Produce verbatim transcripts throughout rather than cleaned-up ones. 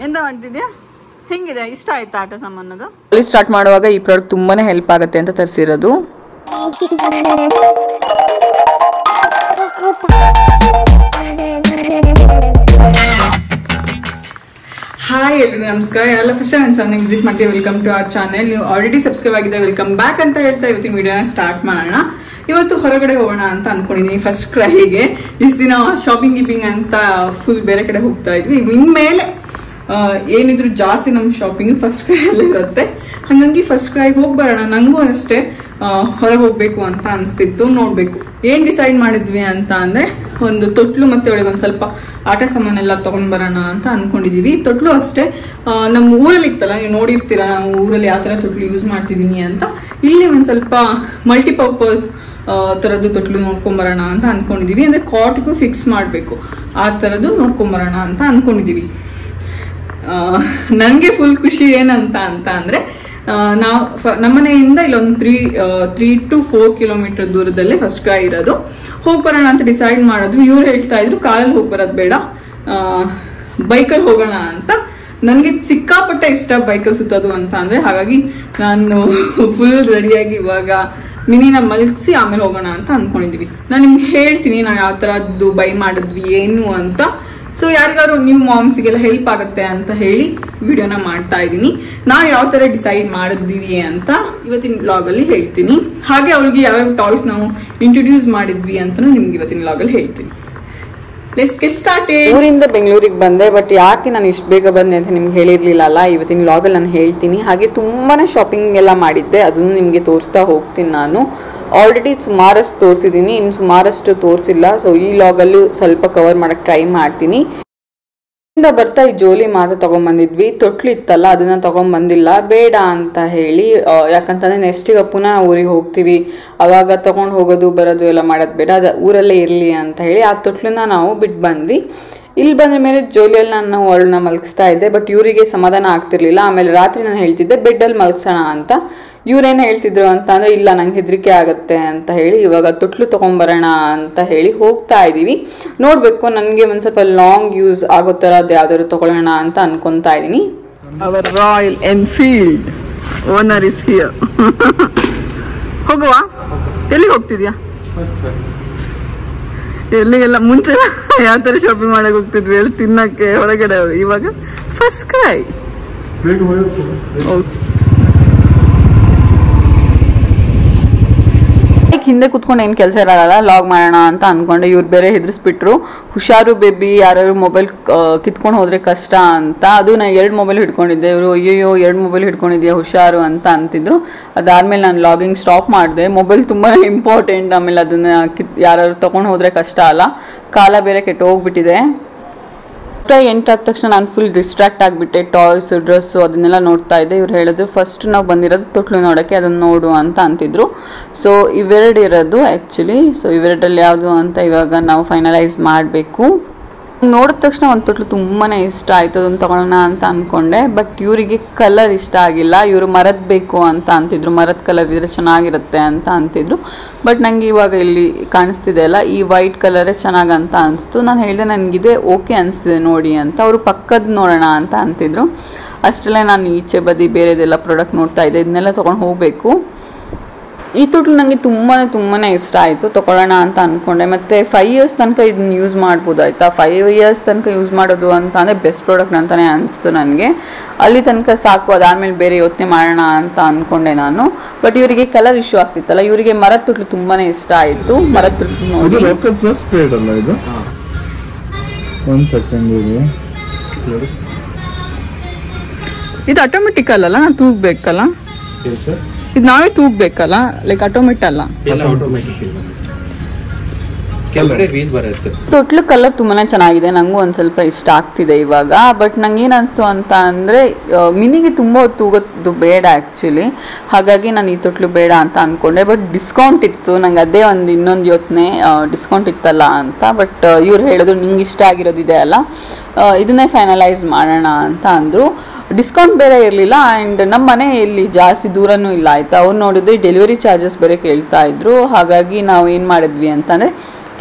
ಎಂತ ಮಾಡ್ತಿದ್ಯಾ? ಹೆಂಗಿದೆ? ಇಷ್ಟ ಆಯ್ತಾ ಆಟ ಸಾಮಾನದು? ಅಲ್ಲಿ ಸ್ಟಾರ್ಟ್ ಮಾಡುವಾಗ ಈ ಪ್ರಾಡಕ್ಟ್ ತುಂಬಾನೇ ಹೆಲ್ಪ್ ಆಗುತ್ತೆ ಅಂತ ತರಿಸಿರೋದು. ಹಾಯ್ ಎಲ್ರಿಗೂ ನಮಸ್ಕಾರ. ಎಲ್ಲ ಫಸ್ಟ್ ಟೈಮ್ ನನ್ನ ಚಾನಲ್ ವಿಸಿಟ್ ಮಾಡ್ತೀವಿ. Welcome to our channel. ನೀವು ಆಲ್ರೆಡಿ ಸಬ್ಸ್ಕ್ರೈಬ್ ಆಗಿದೆ, ವೆಲ್ಕಮ್ ಬ್ಯಾಕ್ ಅಂತ ಹೇಳ್ತಾ ಇವತ್ತಿನ ವಿಡಿಯೋನ ಸ್ಟಾರ್ಟ್ ಮಾಡೋಣ. ಇವತ್ತು ಹೊರಗಡೆ ಹೋಗೋಣ ಅಂತ ಅನ್ಕೊಂಡಿದೀನಿ. ಫಸ್ಟ್ ಕ್ರೈಗೆ ಇಷ್ಟು ದಿನ ಶಾಪಿಂಗ್ ಗಿಪಿಂಗ್ ಅಂತ ಫುಲ್ ಬೇರೆ ಕಡೆ ಹೋಗ್ತಾ ಇದ್ವಿ. ಇನ್ಮೇಲೆ ಏನಿದ್ರು ಜಾಸ್ತಿ ನಮ್ಮ ಶಾಪಿಂಗ್ ಫಸ್ಟ್ ಕ್ರೈ ಅಲ್ಲೇ ಇರುತ್ತೆ. ಹಾಗಾಗಿ ಫಸ್ಟ್ ಕ್ರೈಗೆ ಹೋಗಿ ಬರೋಣ. ನಂಗೂ ಅಷ್ಟೇ ಹೊರಗೆ ಹೋಗ್ಬೇಕು ಅಂತ ಅನಿಸ್ತಿತ್ತು. ನೋಡ್ಬೇಕು ಏನ್ ಡಿಸೈಡ್ ಮಾಡಿದ್ವಿ ಅಂತ ಅಂದ್ರೆ, ಒಂದು ತೊಟ್ಲು ಮತ್ತೆ ಒಳಗೆ ಒಂದ್ ಸ್ವಲ್ಪ ಆಟ ಸಾಮಾನೆಲ್ಲ ತಗೊಂಡ್ ಬರೋಣ ಅಂತ ಅನ್ಕೊಂಡಿದೀವಿ. ತೊಟ್ಲು ಅಷ್ಟೇ ನಮ್ಮ ಊರಲ್ಲಿ ಇತ್ತಲ್ಲ, ನೀವು ನೋಡಿರ್ತೀರಾ ನಾವು ಊರಲ್ಲಿ ಯಾವ ತರ ತೊಟ್ಲು ಯೂಸ್ ಮಾಡ್ತಿದೀನಿ ಅಂತ. ಇಲ್ಲಿ ಒಂದ್ ಸ್ವಲ್ಪ ಮಲ್ಟಿಪರ್ಪಸ್ ತರದ್ದು ತೊಟ್ಲು ನೋಡ್ಕೊಂಬರೋಣ ಅಂತ ಅನ್ಕೊಂಡಿದೀವಿ. ಅಂದ್ರೆ ಕಾಟ್ಗೂ ಫಿಕ್ಸ್ ಮಾಡ್ಬೇಕು ಆ ತರದ್ದು ನೋಡ್ಕೊಂಬರೋಣ ಅಂತ ಅನ್ಕೊಂಡಿದೀವಿ. ನನ್ಗೆ ಫುಲ್ ಖುಷಿ ಏನಂತ ಅಂತ ಅಂದ್ರೆ, ನಾವು ನಮ್ಮನೆಯಿಂದ ಇಲ್ಲೊಂದು three three two four kilometer ದೂರದಲ್ಲೇ ಫಸ್ಟ್ ಕ್ರೈ ಇರೋದು. ಹೋಗಿ ಬರೋಣ ಅಂತ ಡಿಸೈಡ್ ಮಾಡೋದು. ಇವ್ರು ಹೇಳ್ತಾ ಇದ್ರು ಕಾರಲ್ಲಿ ಹೋಗಿ ಬರೋದು ಬೇಡ, ಬೈಕಲ್ಲಿ ಹೋಗೋಣ ಅಂತ. ನನ್ಗೆ ಸಿಕ್ಕಾಪಟ್ಟೆ ಇಷ್ಟ ಬೈಕಲ್ಲಿ ಸುತ್ತೋದು ಅಂತ ಅಂದ್ರೆ, ಹಾಗಾಗಿ ನಾನು ಫುಲ್ ರೆಡಿಯಾಗಿ ಇವಾಗ ಮಿನಿನ ಮಲಗಿಸಿ ಆಮೇಲೆ ಹೋಗೋಣ ಅಂತ ಅನ್ಕೊಂಡಿದ್ವಿ. ನಾನು ನಿಮ್ಗೆ ಹೇಳ್ತೀನಿ ನಾವು ಯಾವ ತರದ್ದು ಬೈ ಮಾಡಿದ್ವಿ ಏನು ಅಂತ. ಸೊ ಯಾರಿಗಾದ್ರು ನ್ಯೂ ಮಾಮ್ಸ್ಗೆಲ್ಲ ಹೆಲ್ಪ್ ಆಗುತ್ತೆ ಅಂತ ಹೇಳಿ ವಿಡಿಯೋನ ಮಾಡ್ತಾ ಇದ್ದೀನಿ. ನಾವು ಯಾವ ತರ ಡಿಸೈಡ್ ಮಾಡಿದ್ವಿ ಅಂತ ಇವತ್ತಿನ ವ್ಲಾಗ್ ಅಲ್ಲಿ ಹೇಳ್ತೀನಿ. ಹಾಗೆ ಅವ್ರಿಗೆ ಯಾವ್ಯಾವ ಟಾಯ್ಸ್ ನಾವು ಇಂಟ್ರೊಡ್ಯೂಸ್ ಮಾಡಿದ್ವಿ ಅಂತ ನಿಮ್ಗೆ ಇವತ್ತಿನ ವ್ಲಾಗ್ ಅಲ್ಲಿ ಹೇಳ್ತೀನಿ. Let's get started. ಊರಿಂದ ಬೆಂಗಳೂರಿಗೆ ಬಂದೆ, ಬಟ್ ಯಾಕೆ ನಾನು ಇಷ್ಟು ಬೇಗ ಬಂದೆ ಅಂತ ನಿಮ್ಗೆ ಹೇಳಿರ್ಲಿಲ್ಲ ಅಲ್ಲ. ಇವತ್ತಿನ ವ್ಲಾಗಲ್ಲಿ ನಾನು ಹೇಳ್ತೀನಿ. ಹಾಗೆ ತುಂಬಾನೇ ಶಾಪಿಂಗ್ ಎಲ್ಲ ಮಾಡಿದ್ದೆ, ಅದನ್ನು ನಿಮಗೆ ತೋರಿಸ್ತಾ ಹೋಗ್ತೀನಿ. ನಾನು ಆಲ್ರೆಡಿ ಸುಮಾರಷ್ಟು ತೋರಿಸಿದ್ದೀನಿ, ಇನ್ನು ಸುಮಾರಷ್ಟು ತೋರಿಸಿಲ್ಲ. ಸೊ ಈ ವ್ಲಾಗಲ್ಲೂ ಸ್ವಲ್ಪ ಕವರ್ ಮಾಡಕ್ಕೆ ಟ್ರೈ ಮಾಡ್ತೀನಿ. ಬರ್ತಾ ಈ ಜೋಲಿ ಮಾತ್ರ ತಗೊಂಡ್ಬಂದಿದ್ವಿ. ತೊಟ್ಲು ಇತ್ತಲ್ಲ ಅದನ್ನ ತಗೊಂಡ್ಬಂದಿಲ್ಲ, ಬೇಡ ಅಂತ ಹೇಳಿ. ಯಾಕಂತಂದ್ರೆ ನೆಕ್ಸ್ಟಿಗೆ ಪುನಃ ಊರಿಗೆ ಹೋಗ್ತೀವಿ, ಅವಾಗ ತಗೊಂಡು ಹೋಗೋದು ಬರೋದು ಎಲ್ಲ ಮಾಡೋದು ಬೇಡ, ಅದು ಊರಲ್ಲೇ ಇರಲಿ ಅಂತ ಹೇಳಿ ಆ ತೊಟ್ಲನ್ನ ನಾವು ಬಿಟ್ಟು ಬಂದ್ವಿ. ಇಲ್ಲಿ ಬಂದ ಮೇಲೆ ಜೋಲಿಯಲ್ಲಿ ನಾನು ಅವಳನ್ನ ಮಲಗಿಸ್ತಾ ಇದ್ದೆ, ಬಟ್ ಇವರಿಗೆ ಸಮಾಧಾನ ಆಗ್ತಿರ್ಲಿಲ್ಲ. ಆಮೇಲೆ ರಾತ್ರಿ ನಾನು ಹೇಳ್ತಿದ್ದೆ ಬೆಡ್ಡಲ್ಲಿ ಮಲಗಿಸೋಣ ಅಂತ. ಇವ್ರೇನು ಹೇಳ್ತಿದ್ರು ಅಂತ ಅಂದ್ರೆ, ಇಲ್ಲ ನಂಗೆ ಹೆದರಿಕೆ ಆಗುತ್ತೆ ಅಂತ ಹೇಳಿ ಇವಾಗ ತೊಟ್ಲು ತಗೊಂಡ್ಬರೋಣ ಅಂತ ಹೇಳಿ ಹೋಗ್ತಾ ಇದ್ದೀವಿ. ನೋಡ್ಬೇಕು, ನನಗೆ ಒಂದ್ ಸ್ವಲ್ಪ ಲಾಂಗ್ ಯೂಸ್ ಆಗೋ ಥರದ್ದು ಯಾವ್ದಾದ್ರು ತಗೊಳ್ಳೋಣ ಅಂತ ಅನ್ಕೊಂತಾ ಇದ್ದೀನಿ. Our Royal Enfield owner is here. ಹೋಗುವ? ಎಲ್ಲಿಗೆ ಹೋಗ್ತಿದ್ಯಾ? ಎಲ್ಲಿಗೆಲ್ಲ ಮುಂಚೆ ಯಾವ ತರ ಶಾಪಿಂಗ್ ಮಾಡಕ್ ಹೋಗ್ತಿದ್ವಿ ಹೇಳಿ, ತಿನ್ನಕ್ಕೆ ಹೊರಗಡೆ. ಇವಾಗ ಫಸ್ಟ್ ಕ್ರೈ. ಹಿಂದೆ ಕುತ್ಕೊಂಡು ಏನ್ ಕೆಲಸ ಇರಲ್ಲ, ಲಾಗ್ ಮಾಡೋಣ ಅಂತ ಅನ್ಕೊಂಡೆ. ಇವ್ರು ಬೇರೆ ಹೆದರ್ಸ್ಬಿಟ್ರು, ಹುಷಾರು ಬೇಬಿ, ಯಾರು ಮೊಬೈಲ್ ಕಿತ್ಕೊಂಡು ಹೋದ್ರೆ ಕಷ್ಟ ಅಂತ. ಅದು ನಾ ಎರಡು ಮೊಬೈಲ್ ಹಿಡ್ಕೊಂಡಿದ್ದೆ. ಇವರು ಅಯ್ಯೋ ಎರಡು ಮೊಬೈಲ್ ಹಿಡ್ಕೊಂಡಿದ್ಯಾ ಹುಷಾರು ಅಂತ ಅಂತಿದ್ರು. ಅದಾದ್ಮೇಲೆ ನಾನು ಲಾಗಿಂಗ್ ಸ್ಟಾಪ್ ಮಾಡಿದೆ. ಮೊಬೈಲ್ ತುಂಬಾ ಇಂಪಾರ್ಟೆಂಟ್. ಆಮೇಲೆ ಅದನ್ನ ಕಿತ್ ಯಾರು ತಗೊಂಡು ಹೋದ್ರೆ ಕಷ್ಟ ಅಲ್ಲ, ಕಾಲ ಬೇರೆ ಕೆಟ್ಟು ಹೋಗ್ಬಿಟ್ಟಿದೆ. ಎಂಟಾದ ತಕ್ಷಣ ನಾನು ಫುಲ್ ಡಿಸ್ಟ್ರಾಕ್ಟ್ ಆಗಿಬಿಟ್ಟೆ. ಟಾಯ್ಸ್, ಡ್ರೆಸ್ಸು ಅದನ್ನೆಲ್ಲ ನೋಡ್ತಾ ಇದ್ದೆ. ಇವ್ರು ಹೇಳಿದ್ರು ಫಸ್ಟ್ ನಾವು ಬಂದಿರೋದು ತೊಟ್ಲು ನೋಡೋಕ್ಕೆ, ಅದನ್ನು ನೋಡು ಅಂತ ಅಂತಿದ್ರು. ಸೊ ಇವೆರಡು ಇರೋದು ಆ್ಯಕ್ಚುಲಿ. ಸೊ ಇವೆರಡರಲ್ಲಿ ಯಾವುದು ಅಂತ ಇವಾಗ ನಾವು ಫೈನಲೈಸ್ ಮಾಡಬೇಕು. ನೋಡಿದ ತಕ್ಷಣ ಒಂದು ತೊಟ್ಲು ತುಂಬಾ ಇಷ್ಟ ಆಯಿತು, ಅದನ್ನು ತೊಗೊಳ್ಳೋಣ ಅಂತ ಅಂದ್ಕೊಂಡೆ. ಬಟ್ ಇವರಿಗೆ ಕಲರ್ ಇಷ್ಟ ಆಗಿಲ್ಲ. ಇವರು ಮರದ ಬೇಕು ಅಂತ ಅಂತಿದ್ರು, ಮರದ ಕಲರ್ ಇದ್ರೆ ಚೆನ್ನಾಗಿರುತ್ತೆ ಅಂತ ಅಂತಿದ್ರು. ಬಟ್ ನನಗೆ ಇವಾಗ ಇಲ್ಲಿ ಕಾಣಿಸ್ತಿದೆ ಅಲ್ಲ, ಈ ವೈಟ್ ಕಲರೇ ಚೆನ್ನಾಗಿ ಅಂತ ಅನಿಸ್ತು. ನಾನು ಹೇಳಿದೆ ನನಗಿದೆ ಓಕೆ ಅನಿಸ್ತಿದೆ ನೋಡಿ ಅಂತ. ಅವರು ಪಕ್ಕದ ನೋಡೋಣ ಅಂತ ಅಂತಿದ್ರು. ಅಷ್ಟರಲ್ಲೇ ನಾನು ಈಚೆ ಬದಿ ಬೇರೆದೆಲ್ಲ ಪ್ರಾಡಕ್ಟ್ ನೋಡ್ತಾ ಇದ್ದೆ. ಇದನ್ನೆಲ್ಲ ತೊಗೊಂಡು ಹೋಗಬೇಕು. ಈ ತೊಟ್ಲು ನನಗೆ ತುಂಬಾ ತುಂಬಾ ಇಷ್ಟ ಆಯಿತು, ತೊಗೊಳ್ಳೋಣ ಅಂತ ಅಂದ್ಕೊಂಡೆ. ಮತ್ತು ಫೈವ್ ಇಯರ್ಸ್ ತನಕ ಇದನ್ನ ಯೂಸ್ ಮಾಡ್ಬೋದು ಆಯಿತಾ. ಫೈವ್ ಇಯರ್ಸ್ ತನಕ ಯೂಸ್ ಮಾಡೋದು ಅಂತ ಅಂದರೆ ಬೆಸ್ಟ್ ಪ್ರಾಡಕ್ಟ್ ಅಂತಲೇ ಅನಿಸ್ತು ನನಗೆ. ಅಲ್ಲಿ ತನಕ ಸಾಕು, ಅದಾದಮೇಲೆ ಬೇರೆ ಯೋಚನೆ ಮಾಡೋಣ ಅಂತ ಅಂದ್ಕೊಂಡೆ ನಾನು. ಬಟ್ ಇವರಿಗೆ ಕಲರ್ ಇಶ್ಯೂ ಆಗ್ತಿತ್ತಲ್ಲ, ಇವರಿಗೆ ಮರದ ತೊಟ್ಲು ತುಂಬಾ ಇಷ್ಟ ಆಯಿತು. ಮರದ ತೊಟ್ಲು ನೋಡಿ. ಇದು ಆಟೋಮೆಟಿಕ್ ಅಲ್ಲ, ನಾನು ತೂಗ್ಬೇಕಲ್ಲ. ಇದು ನಾವೇ ತೂಗ್ಬೇಕಲ್ಲ, ಲೈಕ್ ಆಟೋಮೆಟಿಕ್ ಅಲ್ಲ. ತೊಟ್ಲು ಕಲರ್ ತುಂಬಾನೇ ಚೆನ್ನಾಗಿದೆ, ನಂಗೂ ಒಂದ್ ಸ್ವಲ್ಪ ಇಷ್ಟ ಆಗ್ತಿದೆ ಇವಾಗ. ಬಟ್ ನಂಗೆ ಏನ್ ಅನ್ಸ್ತು ಅಂತ ಅಂದ್ರೆ, ಮಿನಿಗೆ ತುಂಬಾ ತೂಗೋದು ಬೇಡ ಆಕ್ಚುಲಿ. ಹಾಗಾಗಿ ನಾನು ಈ ತೊಟ್ಲು ಬೇಡ ಅಂತ ಅನ್ಕೊಂಡೆ. ಬಟ್ ಡಿಸ್ಕೌಂಟ್ ಇತ್ತು, ನಂಗೆ ಅದೇ ಒಂದು ಇನ್ನೊಂದು ಯೋಚನೆ, ಡಿಸ್ಕೌಂಟ್ ಇತ್ತಲ್ಲ ಅಂತ. ಬಟ್ ಇವ್ರು ಹೇಳಿದ್ರು ನಿಂಗೆ ಇಷ್ಟ ಆಗಿರೋದಿದೆ ಅಲ್ಲ, ಇದನ್ನೇ ಫೈನಲೈಸ್ ಮಾಡೋಣ ಅಂತ ಅಂದ್ರು. ಡಿಸ್ಕೌಂಟ್ ಬೇರೆ ಇರಲಿಲ್ಲ. ಆ್ಯಂಡ್ ನಮ್ಮ ಮನೆಯಲ್ಲಿ ಜಾಸ್ತಿ ದೂರನೂ ಇಲ್ಲ ಆಯಿತಾ. ಅವ್ರು ನೋಡಿದ್ರೆ ಡೆಲಿವರಿ ಚಾರ್ಜಸ್ ಬೇರೆ ಕೇಳ್ತಾ ಇದ್ರು. ಹಾಗಾಗಿ ನಾವು ಏನು ಮಾಡಿದ್ವಿ ಅಂತಂದರೆ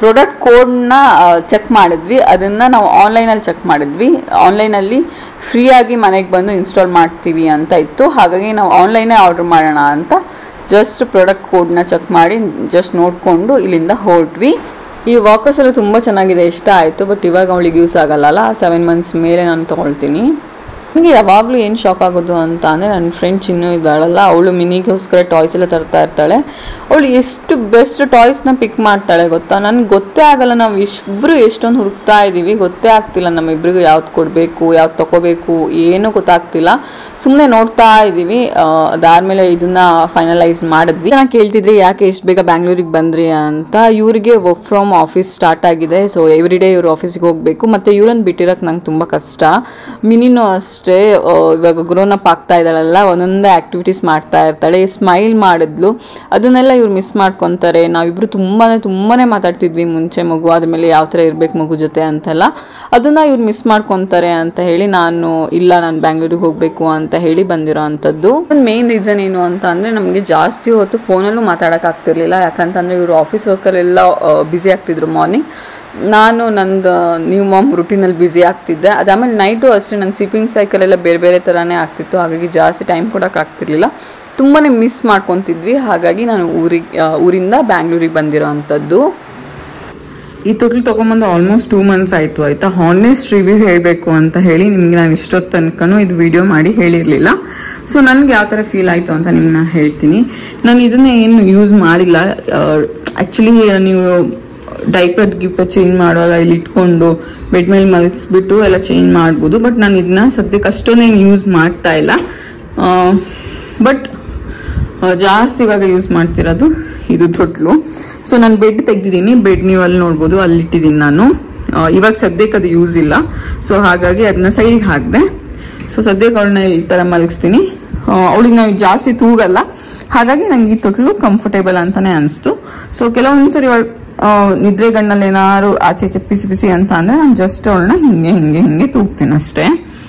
ಪ್ರಾಡಕ್ಟ್ ಕೋಡ್ನ ಚೆಕ್ ಮಾಡಿದ್ವಿ. ಅದನ್ನು ನಾವು ಆನ್ಲೈನಲ್ಲಿ ಚೆಕ್ ಮಾಡಿದ್ವಿ. ಆನ್ಲೈನಲ್ಲಿ ಫ್ರೀಯಾಗಿ ಮನೆಗೆ ಬಂದು ಇನ್ಸ್ಟಾಲ್ ಮಾಡ್ತೀವಿ ಅಂತ ಇತ್ತು. ಹಾಗಾಗಿ ನಾವು ಆನ್ಲೈನೇ ಆರ್ಡ್ರ್ ಮಾಡೋಣ ಅಂತ ಜಸ್ಟ್ ಪ್ರಾಡಕ್ಟ್ ಕೋಡ್ನ ಚೆಕ್ ಮಾಡಿ ಜಸ್ಟ್ ನೋಡಿಕೊಂಡು ಇಲ್ಲಿಂದ ಹೊರಟ್ವಿ. ಈ ವಾಕರ್ಸ್ ಎಲ್ಲ ತುಂಬ ಚೆನ್ನಾಗಿದೆ, ಇಷ್ಟ ಆಯಿತು. ಬಟ್ ಇವಾಗ ಅವಳಿಗೆ ಯೂಸ್ ಆಗಲ್ಲ, ಸೆವೆನ್ ಮಂತ್ಸ್ ಮೇಲೆ ನಾನು ತೊಗೊಳ್ತೀನಿ. ನನಗೆ ಯಾವಾಗಲೂ ಏನು ಶಾಕ್ ಆಗೋದು ಅಂತ ಅಂದರೆ ನನ್ನ ಫ್ರೆಂಡ್ ಚಿನ್ನು ಇದ್ದಾಳಲ್ಲ, ಅವಳು ಮಿನಿಗೋಸ್ಕರ ಟಾಯ್ಸ್ ಎಲ್ಲ ತರ್ತಾ ಇರ್ತಾಳೆ. ಅವಳು ಎಷ್ಟು ಬೆಸ್ಟ್ ಟಾಯ್ಸ್ನ ಪಿಕ್ ಮಾಡ್ತಾಳೆ ಗೊತ್ತಾ. ನನಗೆ ಗೊತ್ತೇ ಆಗಲ್ಲ, ನಾವು ಇಬ್ಬರು ಎಷ್ಟೊಂದು ಹುಡುಕ್ತಾ ಇದ್ದೀವಿ, ಗೊತ್ತೇ ಆಗ್ತಿಲ್ಲ ನಮ್ಮಿಬ್ಬರಿಗೂ ಯಾವ್ದು ಕೊಡಬೇಕು ಯಾವ್ದು ತೊಗೋಬೇಕು ಏನೂ ಗೊತ್ತಾಗ್ತಿಲ್ಲ. ಸುಮ್ಮನೆ ನೋಡ್ತಾ ಇದ್ದೀವಿ. ಅದಾದಮೇಲೆ ಇದನ್ನು ಫೈನಲೈಸ್ ಮಾಡಿದ್ವಿ. ನಾನು ಕೇಳ್ತಿದ್ರಿ ಯಾಕೆ ಎಷ್ಟು ಬೇಗ ಬ್ಯಾಂಗ್ಳೂರಿಗೆ ಬಂದ್ರಿ ಅಂತ. ಇವರಿಗೆ ವರ್ಕ್ ಫ್ರಮ್ ಆಫೀಸ್ ಸ್ಟಾರ್ಟ್ ಆಗಿದೆ. ಸೊ ಎವ್ರಿ ಡೇ ಇವರು ಆಫೀಸಿಗೆ ಹೋಗಬೇಕು. ಮತ್ತು ಇವ್ರನ್ನ ಬಿಟ್ಟಿರೋಕ್ಕೆ ನಂಗೆ ತುಂಬ ಕಷ್ಟ. ಮಿನಿನೂ ಅಷ್ಟೇ, ಇವಾಗ ಗ್ರೋನ್ ಅಪ್ ಆಗ್ತಾ ಇದ್ದಾಳಲ್ಲ, ಒಂದೊಂದೇ ಆ್ಯಕ್ಟಿವಿಟೀಸ್ ಮಾಡ್ತಾ ಇರ್ತಾಳೆ. ಸ್ಮೈಲ್ ಮಾಡಿದ್ಲು, ಅದನ್ನೆಲ್ಲ ಇವ್ರು ಮಿಸ್ ಮಾಡ್ಕೊತಾರೆ. ನಾವಿಬ್ಬರು ತುಂಬಾ ತುಂಬಾ ಮಾತಾಡ್ತಿದ್ವಿ ಮುಂಚೆ, ಮಗು ಆದಮೇಲೆ ಯಾವ ಥರ ಇರಬೇಕು ಮಗು ಜೊತೆ ಅಂತೆಲ್ಲ. ಅದನ್ನು ಇವ್ರು ಮಿಸ್ ಮಾಡ್ಕೊತಾರೆ ಅಂತ ಹೇಳಿ ನಾನು ಇಲ್ಲ ನಾನು ಬ್ಯಾಂಗ್ಳೂರಿಗೆ ಹೋಗಬೇಕು ಅಂತ ಹೇಳಿ ಬಂದಿರೋ ಅಂಥದ್ದು. ಒಂದು ಮೇನ್ ರೀಸನ್ ಏನು ಅಂತ ಅಂದರೆ ನಮಗೆ ಜಾಸ್ತಿ ಹೊತ್ತು ಫೋನಲ್ಲೂ ಮಾತಾಡೋಕ್ಕಾಗ್ತಿರ್ಲಿಲ್ಲ. ಯಾಕಂತಂದರೆ ಇವರು ಆಫೀಸ್ ವರ್ಕಲ್ಲೆಲ್ಲ ಬ್ಯುಸಿ ಆಗ್ತಿದ್ರು ಮಾರ್ನಿಂಗ್. ನಾನು ನಂದು ನ್ಯೂ ಮಾಮ್ ರುಟೀನಲ್ಲಿ ಬ್ಯುಸಿ ಆಗ್ತಿದ್ದೆ. ಅದಾದಮೇಲೆ ನೈಟು ಅಷ್ಟೇ ನನ್ನ ಸ್ಲೀಪಿಂಗ್ ಸೈಕಲ್ ಎಲ್ಲ ಬೇರೆ ಬೇರೆ ಥರನೇ ಆಗ್ತಿತ್ತು. ಹಾಗಾಗಿ ಜಾಸ್ತಿ ಟೈಮ್ ಕೊಡೋಕ್ಕಾಗ್ತಿರ್ಲಿಲ್ಲ, ತುಂಬಾ ಮಿಸ್ ಮಾಡ್ಕೊತಿದ್ವಿ. ಹಾಗಾಗಿ ನಾನು ಊರಿಗೆ ಊರಿಂದ ಬ್ಯಾಂಗ್ಳೂರಿಗೆ ಬಂದಿರೋ ಅಂಥದ್ದು. ಈ ತೊಟ್ಲು ತೊಗೊಂಬಂದು ಆಲ್ಮೋಸ್ಟ್ ಟೂ ಮಂತ್ಸ್ ಆಯಿತು ಆಯಿತಾ. ಹಾನೆಸ್ಟ್ ರಿವ್ಯೂ ಹೇಳಬೇಕು ಅಂತ ಹೇಳಿ ನಿಮ್ಗೆ ನಾನು ಇಷ್ಟೊತ್ತು ತನಕನೂ ಇದು ವಿಡಿಯೋ ಮಾಡಿ ಹೇಳಿರಲಿಲ್ಲ. ಸೊ ನನಗೆ ಯಾವ ಥರ ಫೀಲ್ ಆಯಿತು ಅಂತ ನಿಮ್ಗೆ ನಾನು ಹೇಳ್ತೀನಿ. ನಾನು ಇದನ್ನ ಏನು ಯೂಸ್ ಮಾಡಿಲ್ಲ. ಆ್ಯಕ್ಚುಲಿ ನೀವು ಡೈಪರ್ ಗಿಪ್ಪರ್ ಚೇಂಜ್ ಮಾಡುವಾಗ ಇಲ್ಲಿ ಇಟ್ಕೊಂಡು ಬೆಡ್ ಮೇಲೆ ಮಲಗಿಸ್ಬಿಟ್ಟು ಎಲ್ಲ ಚೇಂಜ್ ಮಾಡ್ಬೋದು. ಬಟ್ ನಾನು ಇದನ್ನ ಸದ್ಯಕ್ಕೆ ಅಷ್ಟೊಂದೇನು ಯೂಸ್ ಮಾಡ್ತಾ ಇಲ್ಲ. ಬಟ್ ಜಾಸ್ತಿ ಇವಾಗ ಯೂಸ್ ಮಾಡ್ತಿರೋದು ಇದು ತೊಟ್ಲು. ಸೊ ನಾನು ಬೆಡ್ ತೆಗ್ದಿದ್ದೀನಿ. ಬೆಡ್ ನೀವು ಅಲ್ಲಿ ನೋಡ್ಬೋದು, ಅಲ್ಲಿ ಇಟ್ಟಿದ್ದೀನಿ ನಾನು. ಇವಾಗ ಸದ್ಯಕ್ಕೆ ಅದು ಯೂಸ್ ಇಲ್ಲ. ಸೊ ಹಾಗಾಗಿ ಅದನ್ನ ಸೈಡಿಗೆ ಹಾಕಿದೆ. ಸೊ ಸದ್ಯಕ್ಕೆ ಅವಳನ್ನ ಈ ಥರ ಮಲಗಿಸ್ತೀನಿ. ಅವಳಿಗೆ ನಾವು ಜಾಸ್ತಿ ತೂಗಲ್ಲ, ಹಾಗಾಗಿ ನಂಗೆ ಈ ತೊಟ್ಲು ಕಂಫರ್ಟೇಬಲ್ ಅಂತಾನೆ ಅನಿಸ್ತು. ಸೊ ಕೆಲವೊಂದ್ಸರಿ ನಿದ್ರೆ ಗಣ್ಣಲ್ಲಿ ಏನಾದ್ರು ಆಚೆ ಈಚೆ ಪಿಸಿ ಪಿಸಿ ಅಂತ ಅಂದ್ರೆ ನಾನು ಜಸ್ಟ್ ಅವಳನ್ನ ಹಿಂಗೆ ಹಿಂಗೆ ಹಿಂಗೆ ತೂಗ್ತೀನಿ ಅಷ್ಟೇ.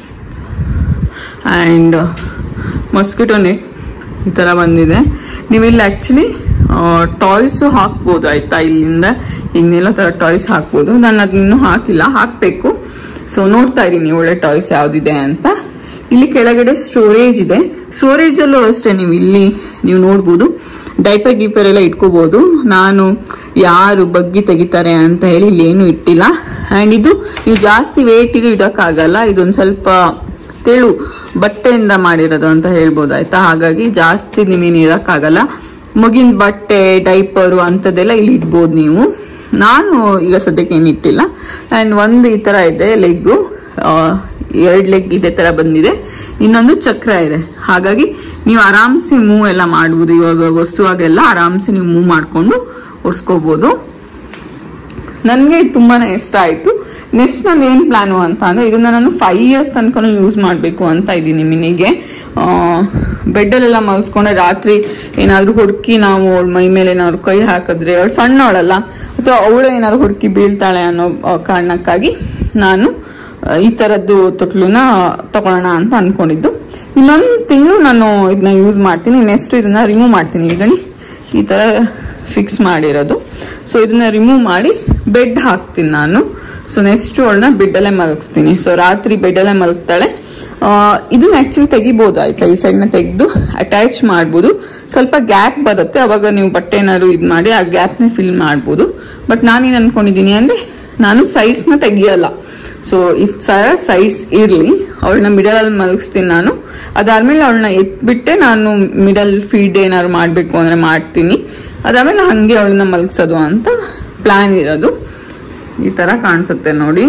ಆ್ಯಂಡ್ ಮಸ್ಕಿಟೋ ನೆಟ್ ಈ ಥರ ಬಂದಿದೆ. ನೀವಿಲ್ಲಿ ಆ್ಯಕ್ಚುಲಿ ಟಾಯ್ಸು ಹಾಕ್ಬೋದು ಆಯ್ತಾ. ಇಲ್ಲಿಂದ ಹಿಂಗೆಲ್ಲ ಥರ ಟಾಯ್ಸ್ ಹಾಕ್ಬೋದು. ನಾನು ಅದನ್ನು ಹಾಕಿಲ್ಲ, ಹಾಕಬೇಕು. ಸೊ ನೋಡ್ತಾ ಇದ್ದೀನಿ ಒಳ್ಳೆ ಟಾಯ್ಸ್ ಯಾವುದಿದೆ ಅಂತ. ಇಲ್ಲಿ ಕೆಳಗಡೆ ಸ್ಟೋರೇಜ್ ಇದೆ. ಸ್ಟೋರೇಜಲ್ಲೂ ಅಷ್ಟೇ ನೀವು ಇಲ್ಲಿ ನೀವು ನೋಡ್ಬೋದು, ಡೈಪರ್ ಗೀಪರ್ ಎಲ್ಲ ಇಟ್ಕೋಬಹುದು. ನಾನು ಯಾರು ಬಗ್ಗಿ ತೆಗಿತಾರೆ ಅಂತ ಹೇಳಿ ಇಲ್ಲಿ ಏನು ಇಟ್ಟಿಲ್ಲ. ಆ್ಯಂಡ್ ಇದು ನೀವು ಜಾಸ್ತಿ ವೇಟ್ ಇದು ಇಡೋಕ್ಕಾಗಲ್ಲ. ಇದೊಂದು ಸ್ವಲ್ಪ ತೆಳು ಬಟ್ಟೆಯಿಂದ ಮಾಡಿರೋದು ಅಂತ ಹೇಳ್ಬೋದು ಆಯ್ತಾ. ಹಾಗಾಗಿ ಜಾಸ್ತಿ ನೀವೇನು ಇರೋಕ್ಕಾಗಲ್ಲ. ಮಗಿನ ಬಟ್ಟೆ ಡೈಪರು ಅಂಥದ್ದೆಲ್ಲ ಇಲ್ಲಿ ಇಡ್ಬೋದು ನೀವು. ನಾನು ಈಗ ಸದ್ಯಕ್ಕೆ ಏನು ಇಟ್ಟಿಲ್ಲ. ಆ್ಯಂಡ್ ಒಂದು ಈ ಥರ ಇದೆ ಲೆಗ್ಗು, ಎರಡು ಲೆಗ್ ಇದೇ ಥರ ಬಂದಿದೆ. ಇನ್ನೊಂದು ಚಕ್ರ ಇದೆ. ಹಾಗಾಗಿ ನೀವು ಆರಾಮ್ಸೆ ಮೂವ್ ಎಲ್ಲ ಮಾಡ್ಬೋದು. ಇವಾಗ ಒರೆಸುವಾಗೆಲ್ಲ ಆರಾಮ್ಸೆ ನೀವು ಮೂವ್ ಮಾಡಿಕೊಂಡು ಒರೆಸ್ಕೋಬೋದು. ನನಗೆ ತುಂಬಾನೇ ಇಷ್ಟ ಆಯಿತು. ನೆಕ್ಸ್ಟ್ ನಾನು ಏನು ಪ್ಲಾನು ಅಂತ ಅಂದರೆ ಇದನ್ನ ನಾನು ಫೈವ್ ಇಯರ್ಸ್ ತನಕ ಯೂಸ್ ಮಾಡಬೇಕು ಅಂತ ಇದ್ದೀನಿ. ಮಿನಿಗೆ ಬೆಡ್ಡಲ್ಲೆಲ್ಲ ಮಲ್ಸ್ಕೊಂಡ್ರೆ ರಾತ್ರಿ ಏನಾದರೂ ಹುಡುಕಿ ನಾವು ಅವಳ ಮೈ ಮೇಲೆ ಏನಾದ್ರು ಕೈ ಹಾಕಿದ್ರೆ ಅವಳು ಸಣ್ಣವಳಲ್ಲ, ಅಥವಾ ಅವಳು ಏನಾದ್ರು ಹುಡುಕಿ ಬೀಳ್ತಾಳೆ ಅನ್ನೋ ಕಾರಣಕ್ಕಾಗಿ ನಾನು ಈ ಥರದ್ದು ತೊಟ್ಲನ್ನ ತಗೊಳ್ಳೋಣ ಅಂತ ಅನ್ಕೊಂಡಿದ್ದು. ಇನ್ನೊಂದು ತಿಂಗಳು ನಾನು ಇದನ್ನ ಯೂಸ್ ಮಾಡ್ತೀನಿ. ನೆಕ್ಸ್ಟ್ ಇದನ್ನ ರಿಮೂವ್ ಮಾಡ್ತೀನಿ. ಈಗ ಈ ಥರ ಫಿಕ್ಸ್ ಮಾಡಿರೋದು. ಸೊ ಇದನ್ನ ರಿಮೂವ್ ಮಾಡಿ ಬೆಡ್ ಹಾಕ್ತೀನಿ ನಾನು. ಸೊ ನೆಕ್ಸ್ಟ್ ಅವಳನ್ನ ಬೆಡ್ಡಲ್ಲೇ ಮಲಗಿಸ್ತೀನಿ. ಸೊ ರಾತ್ರಿ ಬೆಡ್ಡಲ್ಲೇ ಮಲಗ್ತಾಳೆ. ಇದನ್ನ ಆಕ್ಚುಲಿ ತೆಗಿಬಹುದು ಆಯ್ತಾ. ಈ ಸೈಡ್ನ ತೆಗೆದು ಅಟ್ಯಾಚ್ ಮಾಡ್ಬೋದು. ಸ್ವಲ್ಪ ಗ್ಯಾಪ್ ಬರುತ್ತೆ, ಅವಾಗ ನೀವು ಬಟ್ಟೆ ಏನಾದ್ರು ಇದು ಮಾಡಿ ಆ ಗ್ಯಾಪ್ನ ಫಿಲ್ ಮಾಡ್ಬೋದು. ಬಟ್ ನಾನೇನು ಅನ್ಕೊಂಡಿದ್ದೀನಿ ಅಂದ್ರೆ ನಾನು ಸೈಡ್ಸ್ನ ತೆಗಿಯಲ್ಲ. ಸೊ ಈ ಸರ ಸೈಡ್ಸ್ ಇರ್ಲಿ, ಅವಳನ್ನ ಮಿಡಲ್ ಅಲ್ಲಿ ಮಲಗಿಸ್ತೀನಿ ನಾನು. ಅದಾದ್ಮೇಲೆ ಅವಳನ್ನ ಎತ್ಬಿಟ್ಟೆ ನಾನು ಮಿಡಲ್ ಫೀಡ್ ಏನಾದ್ರು ಮಾಡ್ಬೇಕು ಅಂದ್ರೆ ಮಾಡ್ತೀನಿ. ಅದಾದ್ಮೇಲೆ ಹಂಗೆ ಅವಳನ್ನ ಮಲಗಿಸೋದು ಅಂತ ಪ್ಲಾನ್ ಇರೋದು. ಈ ತರ ಕಾಣಿಸುತ್ತೆ ನೋಡಿ.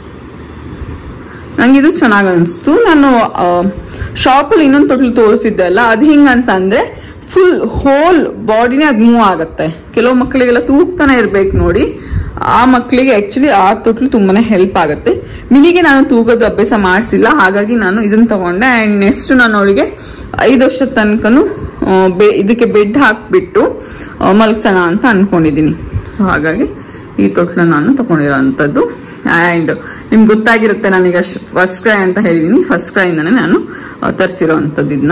ನಂಗಿದು ಚೆನ್ನಾಗಿ ಅನಿಸ್ತು. ನಾನು ಶಾಪಲ್ಲಿ ಇನ್ನೊಂದು ತೊಟ್ಲು ತೋರಿಸಿದ್ದೆ ಅಲ್ಲ, ಅದು ಹಿಂಗಂತ ಅಂದ್ರೆ ಫುಲ್ ಹೋಲ್ ಬಾಡಿನೇ ಅದು ಮೂವ್ ಆಗುತ್ತೆ. ಕೆಲವು ಮಕ್ಕಳಿಗೆಲ್ಲ ತೂಗ್ತಾನೆ ಇರ್ಬೇಕು ನೋಡಿ, ಆ ಮಕ್ಕಳಿಗೆ ಆಕ್ಚುಲಿ ಆ ತೊಟ್ಲು ತುಂಬಾನೇ ಹೆಲ್ಪ್ ಆಗುತ್ತೆ. ಮಿನಿಗೆ ನಾನು ತೂಗೋದು ಅಭ್ಯಾಸ ಮಾಡಿಸಿಲ್ಲ, ಹಾಗಾಗಿ ನಾನು ಇದನ್ನ ತಗೊಂಡೆ. ಅಂಡ್ ನೆಕ್ಸ್ಟ್ ನಾನು ಅವಳಿಗೆ ಐದು ವರ್ಷದ ತನಕನು ಇದಕ್ಕೆ ಬೆಡ್ ಹಾಕ್ಬಿಟ್ಟು ಮಲಗ್ಸೋಣ ಅಂತ ಅನ್ಕೊಂಡಿದ್ದೀನಿ. ಸೊ ಹಾಗಾಗಿ ಈ ತೊಟ್ಲ ನಾನು ತಗೊಂಡಿರೋ ಅಂಥದ್ದು. ಆ್ಯಂಡ್ ನಿಮ್ಗೆ ಗೊತ್ತಾಗಿರುತ್ತೆ ನಾನೀಗ ಫಸ್ಟ್ ಕ್ರೈ ಅಂತ ಹೇಳಿದ್ದೀನಿ. ಫಸ್ಟ್ ಕ್ರೈಯಿಂದಾನೆ ನಾನು ತರಿಸಿರೋ ಅಂಥದ್ದು ಇದನ್ನ.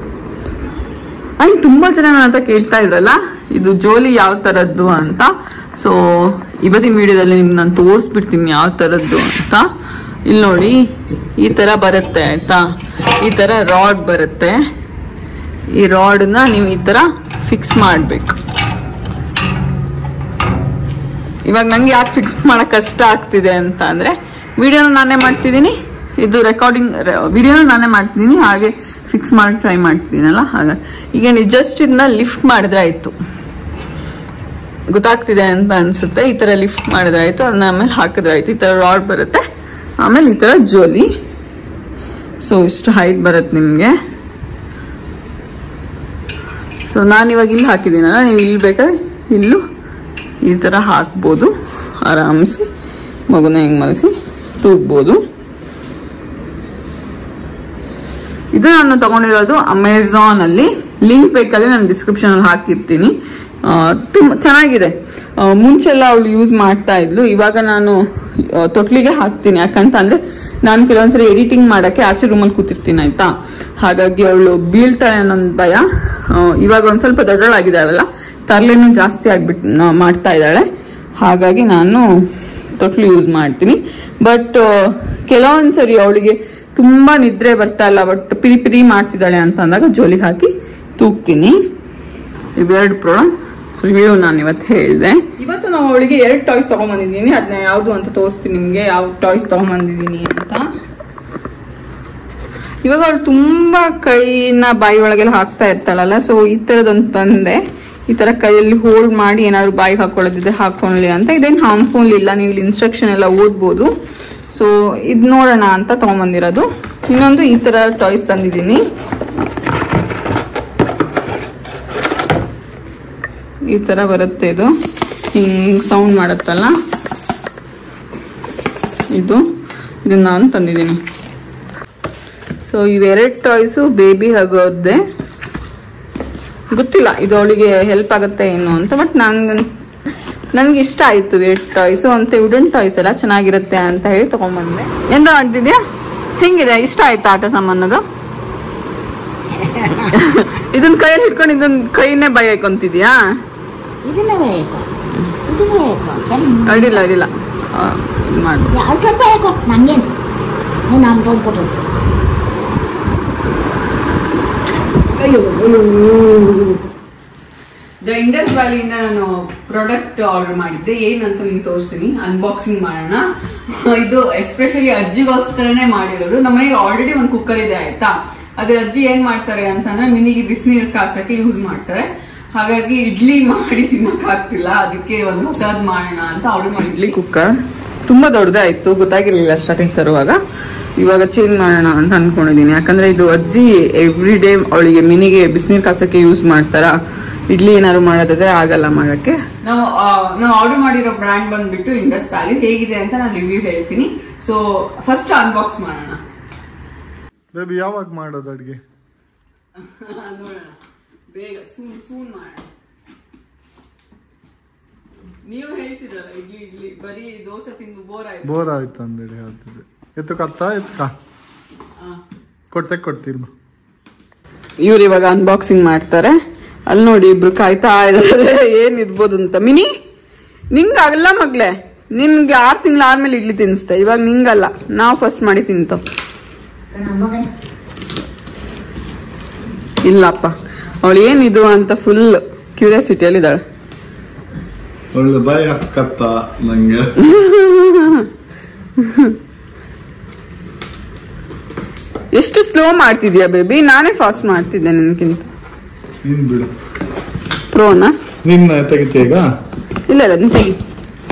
ಆ್ಯಂಡ್ ತುಂಬಾ ಜನ ನನ್ನ ಹತ್ರ ಕೇಳ್ತಾ ಇದ್ರಲ್ಲ ಇದು ಜೋಲಿ ಯಾವ ಥರದ್ದು ಅಂತ. ಸೊ ಇವತ್ತಿನ ವಿಡಿಯೋದಲ್ಲಿ ನಿಮ್ಗೆ ನಾನು ತೋರಿಸ್ಬಿಡ್ತೀನಿ ಯಾವ ಥರದ್ದು ಅಂತ. ಇಲ್ಲಿ ನೋಡಿ, ಈ ಥರ ಬರುತ್ತೆ ಆಯಿತಾ. ಈ ಥರ ರಾಡ್ ಬರುತ್ತೆ. ಈ ರಾಡನ್ನ ನೀವು ಈ ಥರ ಫಿಕ್ಸ್ ಮಾಡಬೇಕು. ಇವಾಗ ನಂಗೆ ಯಾಕೆ ಫಿಕ್ಸ್ ಮಾಡೋಕ್ಕೆ ಕಷ್ಟ ಆಗ್ತಿದೆ ಅಂತ ಅಂದರೆ, ವಿಡಿಯೋನ ನಾನೇ ಮಾಡ್ತಿದ್ದೀನಿ, ಇದು ರೆಕಾರ್ಡಿಂಗ್ ವಿಡಿಯೋನ ನಾನೇ ಮಾಡ್ತಿದ್ದೀನಿ, ಹಾಗೆ ಫಿಕ್ಸ್ ಮಾಡಿ ಟ್ರೈ ಮಾಡ್ತಿದ್ದೀನಲ್ಲ. ಹಾಗಾಗಿ ಈಗ ನೀವು ಜಸ್ಟ್ ಇದನ್ನ ಲಿಫ್ಟ್ ಮಾಡಿದ್ರೆ ಆಯಿತು. ಗೊತ್ತಾಗ್ತಿದೆ ಅಂತ ಅನ್ಸುತ್ತೆ. ಈ ಥರ ಲಿಫ್ಟ್ ಮಾಡಿದ್ರೆ ಆಯಿತು. ಅದನ್ನ ಆಮೇಲೆ ಹಾಕಿದ್ರೆ ಆಯಿತು. ಈ ಥರ ರಾಡ್ ಬರುತ್ತೆ. ಆಮೇಲೆ ಈ ಥರ ಜೋಲಿ. ಸೊ ಇಷ್ಟು ಹೈಟ್ ಬರುತ್ತೆ ನಿಮಗೆ. ಸೊ ನಾನು ಇವಾಗ ಇಲ್ಲಿ ಹಾಕಿದ್ದೀನಲ್ಲ, ನೀವು ಇಲ್ಲಿ ಬೇಕಾದ್ರೆ ಇಲ್ಲೂ ಈ ಥರ ಹಾಕ್ಬೋದು. ಆರಾಮಿಸಿ ಮಗುನ ಹೆಂಗೆ ಮಲಸಿ ತೂಗ್ಬೋದು. ಇದು ನಾನು ತಗೊಂಡಿರೋದು ಅಮೆಝಾನ್ ಅಲ್ಲಿ. ಲಿಂಕ್ ಬೇಕಾದ್ರೆ ನಾನು ಡಿಸ್ಕ್ರಿಪ್ಷನ್ ಅಲ್ಲಿ ಹಾಕಿರ್ತೀನಿ. ತುಂಬ ಚೆನ್ನಾಗಿದೆ. ಮುಂಚೆಲ್ಲ ಅವಳು ಯೂಸ್ ಮಾಡ್ತಾ ಇದ್ಲು. ಇವಾಗ ನಾನು ತೊಟ್ಲಿಗೆ ಹಾಕ್ತೀನಿ. ಯಾಕಂತ ಅಂದ್ರೆ ನಾನು ಕೆಲವೊಂದ್ಸರಿ ಎಡಿಟಿಂಗ್ ಮಾಡಕ್ಕೆ ಆಚೆ ರೂಮಲ್ಲಿ ಕೂತಿರ್ತೀನಿ ಆಯ್ತಾ. ಹಾಗಾಗಿ ಅವಳು ಬೀಳ್ತಾಳೆ ಅನ್ನೊಂದು ಭಯ. ಇವಾಗ ಒಂದ್ ಸ್ವಲ್ಪ ದೊಡ್ಡಳಾಗಿದ್ದಾಳಲ್ಲ, ತರ್ಲೇನು ಜಾಸ್ತಿ ಆಗ್ಬಿಟ್ಟು ಮಾಡ್ತಾ ಇದ್ದಾಳೆ. ಹಾಗಾಗಿ ನಾನು ತೊಟ್ಲು ಯೂಸ್ ಮಾಡ್ತೀನಿ. ಬಟ್ ಕೆಲವೊಂದ್ಸರಿ ಅವಳಿಗೆ ತುಂಬಾ ನಿದ್ರೆ ಬರ್ತಾ ಇಲ್ಲ, ಬಟ್ ಪಿರಿ ಪಿರಿ ಮಾಡ್ತಿದ್ದಾಳೆ ಅಂತ ಅಂದಾಗ ಜೋಲಿಗೆ ಹಾಕಿ ತೂಗ್ತೀನಿ. ಇವೆರಡು ಪ್ರಾಡಕ್ಟ್ ರಿವ್ಯೂ ನಾನು ಇವತ್ತು ಹೇಳಿದೆ. ಇವತ್ತು ನಾವು ಅವಳಿಗೆ ಎರಡು ಟಾಯ್ಸ್ ತಗೊಂಡ್ಬಂದಿದ್ದೀನಿ. ಅದನ್ನ ಯಾವುದು ಅಂತ ತೋರಿಸ್ತೀನಿ ನಿಮ್ಗೆ, ಯಾವ ಟಾಯ್ಸ್ ತಗೊಂಡ್ಬಂದಿದ್ದೀನಿ ಅಂತ. ಇವಾಗ ಅವಳು ತುಂಬಾ ಕೈನ ಬಾಯಿ ಒಳಗೆಲ್ಲ ಹಾಕ್ತಾ ಇರ್ತಾಳಲ್ಲ, ಸೊ ಈ ತರದೊಂದು ತಂದೆ. ಈ ತರ ಕೈಯಲ್ಲಿ ಹೋಲ್ಡ್ ಮಾಡಿ ಏನಾದ್ರು ಬಾಯಿಗೆ ಹಾಕೊಳ್ಳೋದಿದ್ರೆ ಹಾಕೊಳ್ಳಿ ಅಂತ. ಇದೇನು ಹಾರ್ಮ್ಫುಲ್ ಇಲ್ಲ, ನೀವು ಇಲ್ಲಿ ಇನ್ಸ್ಟ್ರಕ್ಷನ್ ಎಲ್ಲ ಓದ್ಬೋದು. ಸೊ ಇದು ನೋಡೋಣ ಅಂತ ತಗೊಂಡ್ಬಂದಿರೋದು. ಇನ್ನೊಂದು ಈ ತರ ಟಾಯ್ಸ್ ತಂದಿದ್ದೀನಿ. ಈ ತರ ಬರುತ್ತೆ. ಇದು ಹಿಂಗ್ ಸೌಂಡ್ ಮಾಡುತ್ತಲ್ಲ, ಇದು ಇದನ್ನ ನಾನು ತಂದಿದ್ದೀನಿ. ಸೊ ಇವೆರಡು ಟಾಯ್ಸು ಬೇಬಿ ಆಗೋದೆ. ಗೊತ್ತಿಲ್ಲ ಇದು ಅವಳಿಗೆ ಹೆಲ್ಪ್ ಆಗುತ್ತೆ ಏನು ಅಂತ, ಬಟ್ ನಂಗೆ ನನ್ಗೆ ಇಷ್ಟ ಆಯ್ತು ಎರಡು ಟಾಯ್ಸು ಅಂತ. ವುಡನ್ ಟಾಯ್ಸ್ ಎಲ್ಲ ಚೆನ್ನಾಗಿರುತ್ತೆ ಅಂತ ಹೇಳಿ ತಗೊಂಡ್ಬಂದೆ. ಎಂತ ಮಾಡ್ತಿದ್ಯಾ? ಹೆಂಗಿದೆ? ಇಷ್ಟ ಆಯ್ತಾ ಆಟ ಸಾಮಾನದು? ಇದನ್ನ ಕೈಯಲ್ಲಿ ಹಿಡ್ಕೊಂಡು ಇದನ್ನ ಕೈನೇ ಭಯ ಹಾಕೊಂತಿದ್ಯಾ? ಅಡಿಲ್ಲ ಅಡಿಲ್ಲ ಮಾಡಿ. ದ ಇಂಡಸ್ ವ್ಯಾಲಿಯಿಂದ ನಾನು ಪ್ರಾಡಕ್ಟ್ ಆರ್ಡರ್ ಮಾಡಿದ್ದೆ. ಏನಂತ ನಿಮ್ಗೆ ತೋರಿಸ್ತೀನಿ, ಅನ್ಬಾಕ್ಸಿಂಗ್ ಮಾಡೋಣ. ಇದು ಎಸ್ಪೆಷಲಿ ಅಜ್ಜಿಗೋಸ್ಕರನೇ ಮಾಡಿರೋದು. ನಮ್ಮನೆಗೆ ಆಲ್ರೆಡಿ ಒಂದು ಕುಕ್ಕರ್ ಇದೆ ಆಯ್ತಾ. ಅದ್ರ ಅಜ್ಜಿ ಏನ್ ಮಾಡ್ತಾರೆ ಅಂತಂದ್ರೆ ಮಿನಿಗೆ ಬಿಸಿನೀರು ಕಾಸಕ್ಕೆ ಯೂಸ್ ಮಾಡ್ತಾರೆ. ಹಾಗಾಗಿ ಇಡ್ಲಿ ಮಾಡಿ ತಿನ್ನಕ್ ಆಗ್ತಿಲ್ಲ, ಅದಕ್ಕೆ ಒಂದು ಹೊಸದ್ ಮಾಡೋಣ ಅಂತ ಆರ್ಡರ್ ಮಾಡಿ. ಇಡ್ಲಿ ಕುಕ್ಕರ್ ತುಂಬಾ ದೊಡ್ಡದೇ ಆಯ್ತು, ಗೊತ್ತಾಗಿರ್ಲಿಲ್ಲ ಸ್ಟಾರ್ಟಿಂಗ್ ತರುವಾಗ. ಇವಾಗ ಚೇಂಜ್ ಮಾಡೋಣ ಅಂತ ಅನ್ಕೊಂಡಿದೀನಿ. ಯಾಕಂದ್ರೆ ಇದು ಅಜ್ಜಿ ಎವ್ರಿ ಡೇ ಅವಳಿಗೆ ಮಿನಿಗೆ ಬಿಸಿನೀರು ಕಾಸಕ್ಕೆ ಯೂಸ್ ಮಾಡ್ತಾರ. ಇಡ್ಲಿ ಏನಾದ್ರು ಮಾಡೋದಾದ್ರೆ ಆಗಲ್ಲ ಮಾಡಕ್ಕೆ. ನಾವು ನಾವು ಆರ್ಡರ್ ಮಾಡಿರೋ ಬ್ರ್ಯಾಂಡ್ ಬಂದ್ಬಿಟ್ಟು ಇಂಡಸ್ ವ್ಯಾಲಿ. ಹೇಗಿದೆ ಅಂತ ನಾನು ರಿವ್ಯೂ ಹೇಳ್ತೀನಿ. ಸೊ ಫಸ್ಟ್ ಅನ್ಬಾಕ್ಸ್ ಮಾಡೋಣ. ಬೇಬಿ ಯಾವಾಗ ಮಾಡೋದು ಅಡ್ಗೆ? ನೋಡೋಣ, ಬೇಗ ಸೂನ್ ಸೂನ್ ಮಾಡೋಣ. ನೀವು ಹೇಳ್ತಿದ್ದಲ್ಲ ಇಡ್ಲಿ ಇಡ್ಲಿ ಬರೀ ದೋಸೆ ತಿಂದು ಬೋರ್ ಆಯ್ತು ಬೋರ್ ಆಯ್ತು ಅಂದೇಳಿ ಹೇಳ್ತಿದ್ದೆ. ಎತ್ತು ಕತ್ತ ಎತ್ಕ ಕೊಡ್ತೆ ಕೊಡ್ತೀರಿ. ಇವ್ರು ಇವಾಗ ಅನ್ಬಾಕ್ಸಿಂಗ್ ಮಾಡ್ತಾರೆ. ಅಲ್ಲಿ ನೋಡಿ ಇಬ್ರು ಕಾಯ್ತಾ ಇದಾರೆ ಏನ್ ಇರ್ಬೋದು ಅಂತ. ಮಿನಿ ನಿಂಗ ಆಗಲ್ಲ ಮಗ್ಲೆ, ನಿನ್ಗೆ ಆರ್ ತಿಂಗಳ ಆದ್ಮೇಲೆ ಇಡ್ಲಿ ತಿನ್ನಿಸ್ತೆ. ಇವಾಗ ನಿಂಗಲ್ಲ, ನಾವ್ ಫಸ್ಟ್ ಮಾಡಿ ತಿಂತ. ಇಲ್ಲಪ್ಪ, ಅವಳು ಏನಿದು ಅಂತ ಫುಲ್ ಕ್ಯೂರಿಯಾಸಿಟಿಯಲ್ಲಿ ಇದ್ದಾಳೆ. ಒಳ್ಳೆ ಬಾಯಿ ಹಾಕತ್ತ ನಂಗೆ. ಎಷ್ಟು ಸ್ಲೋ ಮಾಡ್ತಿದ್ಯಾ ಬೇಬಿ? ನಾನೇ ಫಾಸ್ಟ್ ಮಾಡ್ತಿದ್ದೆ ನಿನ್ಕಿಂತ. ನೀನ್ ಬಿಡು. ಪ್ರೋನಾ ನಿನ್ನ ತೆಗಿತೀಯ ಈಗ? ಇಲ್ಲ ಇಲ್ಲ ನೀನ್ ತೆಗಿ.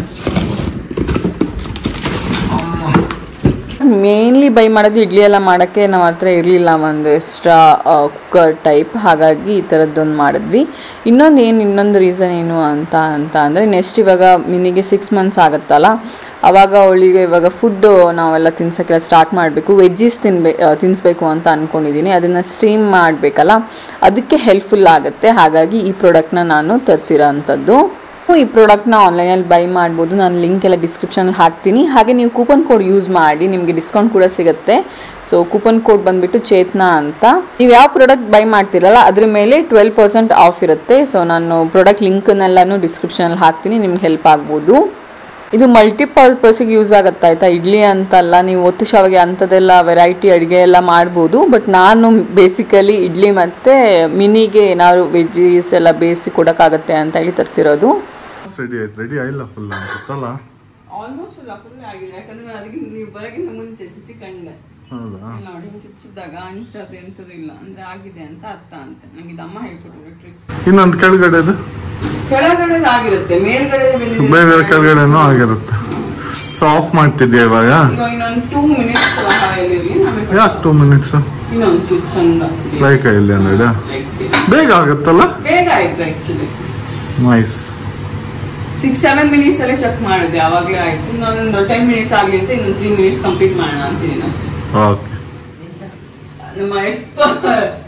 ಮೇನ್ಲಿ ಬೈ ಮಾಡೋದು ಇಡ್ಲಿ ಎಲ್ಲ ಮಾಡೋಕ್ಕೆ ನಮ್ಮ ಹತ್ರ ಇರಲಿಲ್ಲ ಒಂದು ಎಕ್ಸ್ಟ್ರಾ ಕುಕ್ಕರ್ ಟೈಪ್. ಹಾಗಾಗಿ ಈ ಥರದ್ದೊಂದು ಮಾಡಿದ್ವಿ. ಇನ್ನೊಂದು ಏನು ಇನ್ನೊಂದು ರೀಸನ್ ಏನು ಅಂತ ಅಂತ ಅಂದರೆ ನೆಕ್ಸ್ಟ್ ಇವಾಗ ಮಿನಿಗೆ ಸಿಕ್ಸ್ ಮಂತ್ಸ್ ಆಗುತ್ತಲ್ಲ, ಆವಾಗ ಅವಳಿಗೆ ಇವಾಗ ಫುಡ್ಡು ನಾವೆಲ್ಲ ತಿನ್ಸೋಕ್ಕೆಲ್ಲ ಸ್ಟಾರ್ಟ್ ಮಾಡಬೇಕು. ವೆಜ್ಜೀಸ್ ತಿನ್ಬೇ ತಿನ್ನಿಸ್ಬೇಕು ಅಂತ ಅಂದ್ಕೊಂಡಿದ್ದೀನಿ. ಅದನ್ನು ಸ್ಟೀಮ್ ಮಾಡಬೇಕಲ್ಲ, ಅದಕ್ಕೆ ಹೆಲ್ಪ್ಫುಲ್ ಆಗುತ್ತೆ. ಹಾಗಾಗಿ ಈ ಪ್ರಾಡಕ್ಟ್ನ ನಾನು ತರಿಸಿರೋ ಅಂಥದ್ದು. ಈ ಪ್ರಾಡಕ್ಟ್ನ ಆನ್ಲೈನಲ್ಲಿ ಬೈ ಮಾಡ್ಬೋದು. ನಾನು ಲಿಂಕ್ ಎಲ್ಲ ಡಿಸ್ಕ್ರಿಪ್ಷನಲ್ಲಿ ಹಾಕ್ತೀನಿ. ಹಾಗೆ ನೀವು ಕೂಪನ್ ಕೋಡ್ ಯೂಸ್ ಮಾಡಿ ನಿಮಗೆ ಡಿಸ್ಕೌಂಟ್ ಕೂಡ ಸಿಗುತ್ತೆ. ಸೊ ಕೂಪನ್ ಕೋಡ್ ಬಂದುಬಿಟ್ಟು ಚೇತನಾ ಅಂತ. ನೀವು ಯಾವ ಪ್ರಾಡಕ್ಟ್ ಬೈ ಮಾಡ್ತೀರಲ್ಲ ಅದ್ರ ಮೇಲೆ ಟ್ವೆಲ್ ಪರ್ಸೆಂಟ್ ಆಫ್ ಇರುತ್ತೆ. ಸೊ ನಾನು ಪ್ರಾಡಕ್ಟ್ ಲಿಂಕ್ನೆಲ್ಲನೂ ಡಿಸ್ಕ್ರಿಪ್ಷನಲ್ಲಿ ಹಾಕ್ತೀನಿ, ನಿಮ್ಗೆ ಹೆಲ್ಪ್ ಆಗ್ಬೋದು. ಇದು ಮಲ್ಟಿಪರ್ಪಸ್ಗೆ ಯೂಸ್ ಆಗುತ್ತೆ ಆಯಿತಾ. ಇಡ್ಲಿ ಅಂತಲ್ಲ, ನೀವು ಒತ್ತು ಶಾವಿಗೆ ಅಂಥದ್ದೆಲ್ಲ ವೆರೈಟಿ ಅಡುಗೆ ಎಲ್ಲ ಮಾಡ್ಬೋದು. ಬಟ್ ನಾನು ಬೇಸಿಕಲಿ ಇಡ್ಲಿ ಮತ್ತು ಮಿನಿಗೆ ಏನಾದ್ರು ವೆಜ್ಜೀಸ್ ಎಲ್ಲ ಬೇಯಿಸಿ ಕೊಡೋಕ್ಕಾಗತ್ತೆ ಅಂತ ಹೇಳಿ ತರಿಸಿರೋದು. ರೆಡಿ ಆಯ್ತು. ರೆಡಿ ಆಗಿಲ್ಲ ಫುಲ್ ಅನ್ಸುತ್ತಲ್ಲ. ಆಲ್ಮೋಸ್ಟ್ ಎಲ್ಲ ಫುಲ್ ಆಗಿದೆ. ಯಾಕಂದ್ರೆ ಅದಕ್ಕೆ ನೀವು ಬರೋಕ್ಕಿಂತ ಮುಂಚೆ ಚುಚ್ಚಿ ಕಂಡೆ. ಹೌದಾ? ನೋಡಿ ಹಿಂಗೆ ಚುಚ್ಚಿದಾಗ ಅಂಟದು ಎಂಥದ್ದು ಇಲ್ಲ ಅಂದ್ರೆ ಆಗಿದೆ ಅಂತ ಅರ್ಥ ಅಂತ ನಂಗೆ ಇದು ಅಮ್ಮ ಹೇಳ್ಕೊಟ್ರು ಟ್ರಿಕ್ಸ್. ಇನ್ನೊಂದು ಕೆಳಗಡೆದು ಕೆಳಗಡೆ ಆಗಿರುತ್ತೆ, ಮೇಲ್ಗಡೆ ಬೇರೆ ಕೆಳಗಡೆನೂ ಆಗಿರುತ್ತೆ. ಸೊ ಆಫ್ ಮಾಡ್ತಿದ್ಯಾ ಇವಾಗ? ಇನ್ನೊಂದು ಟೂ ಮಿನಿಟ್ಸ್ ಯಾಕೆ ಟೂ ಮಿನಿಟ್ಸ್? ಇನ್ನೊಂದು ಚುಚ್ಚ ಚಂದ ಲೈಕ್ ಇಲ್ಲ ಅಂದ್ರೆ ಬೇಗ ಆಗುತ್ತಲ್ಲ. ಬೇಗ ಆಯ್ತು actually. Nice. Six seven minutes ಅಲ್ಲೇ ಚೆಕ್ ಮಾಡಿದೆ, ಅವಾಗಲೇ ಆಯ್ತು. ಇನ್ನೊಂದು ಟೆನ್ ಮಿನಿಟ್ಸ್ ಆಗ್ಲಿ ಅಂತ ಇನ್ನೊಂದು ತ್ರೀ ಮಿನಿಟ್ಸ್ ಕಂಪ್ಲೀಟ್ ಮಾಡೋಣ ಅಂತೀನಿ ಅಷ್ಟೇ. ಓಕೆ. ನಮ್ಮ ಎಕ್ಸ್ಪರ್ಟ್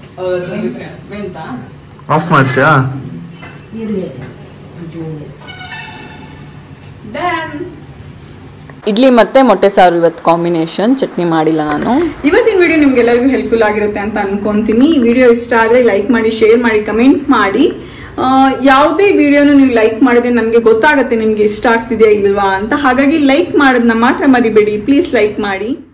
ಆಫ್ ಮಾಡ್ತೀಯಾ? ಇಡ್ಲಿ ಮತ್ತೆ ಮೊಟ್ಟೆ ಸಾರು ಇವತ್ತು ಕಾಂಬಿನೇಷನ್. ಚಟ್ನಿ ಮಾಡಿಲ್ಲ ನಾನು. ಇವತ್ತಿನ ವಿಡಿಯೋ ನಿಮ್ಗೆಲ್ಲರಿಗೂ ಹೆಲ್ಪ್ಫುಲ್ ಆಗಿರುತ್ತೆ ಅಂತ ಅನ್ಕೊಂತೀನಿ. ಈ ವಿಡಿಯೋ ಇಷ್ಟ ಆದ್ರೆ ಲೈಕ್ ಮಾಡಿ, ಶೇರ್ ಮಾಡಿ, ಕಮೆಂಟ್ ಮಾಡಿ. ಯಾವುದೇ ವಿಡಿಯೋನು ನೀವು ಲೈಕ್ ಮಾಡಿದ್ರೆ ನಮ್ಗೆ ಗೊತ್ತಾಗುತ್ತೆ ನಿಮ್ಗೆ ಇಷ್ಟ ಆಗ್ತಿದೆಯಾ ಇಲ್ವಾ ಅಂತ. ಹಾಗಾಗಿ ಲೈಕ್ ಮಾಡೋದನ್ನ ಮಾತ್ರ ಮರಿಬೇಡಿ, ಪ್ಲೀಸ್ ಲೈಕ್ ಮಾಡಿ.